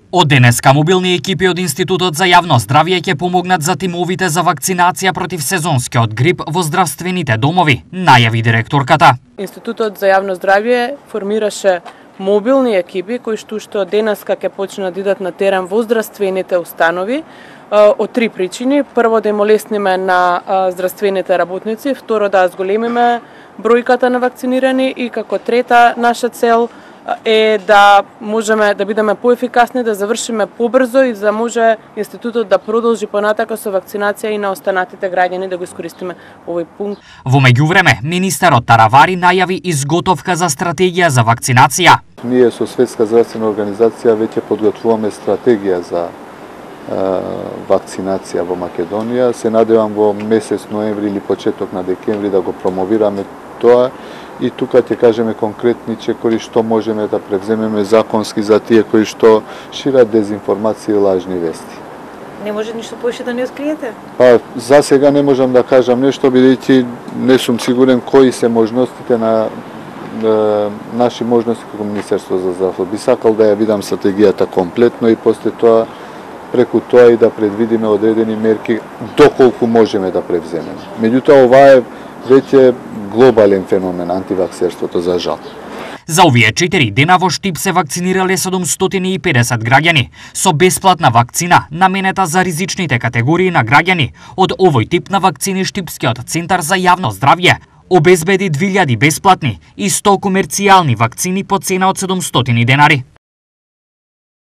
Од денеска мобилни екипи од Институтот за јавно здравје ќе помогнат за тимовите за вакцинација против сезонскиот грип во здравствените домови, најави директорката. Институтот за јавно здравје формираше мобилни екипи кои што денеска ќе почнат да идат на терен во здравствените установи од три причини. Прво, да им олесниме на здравствените работници, второ, да зголемиме бројката на вакцинирани и како трета наша цел е да можеме да бидеме поефикасни, да завршиме побрзо и да може институтот да продолжи понатака со вакцинација и на останатите граѓани да го искористиме овој пункт. Во меѓувреме, министерот Таравари најави изготовка за стратегија за вакцинација. Ние со Светска здравствена организација веќе подготвуваме стратегија за вакцинација во Македонија. Се надевам во месец ноември или почеток на декември да го промовираме тоа. И тука ќе кажеме конкретни чекори што можеме да превземеме законски за тие кои што шират дезинформација и лажни вести. Не може ништо повеќе да не откриете? Па, за сега не можам да кажам нешто, бидејќи не сум сигурен кои се можностите на наши можности како Министерство за здравство. Би сакал да ја видам стратегијата комплетно и после тоа преку тоа и да предвидиме одредени мерки доколку можеме да превземеме. Меѓутоа, ова е веќе глобален феномен, антиваксерството, за жал. За овие 4 дена во Штип се вакцинирале 750 граѓани со бесплатна вакцина наменета за ризичните категории на граѓани. Од овој тип на вакцини Штипскиот центар за јавно здравје обезбеди 2000 бесплатни и 100 комерцијални вакцини по цена од 700 денари.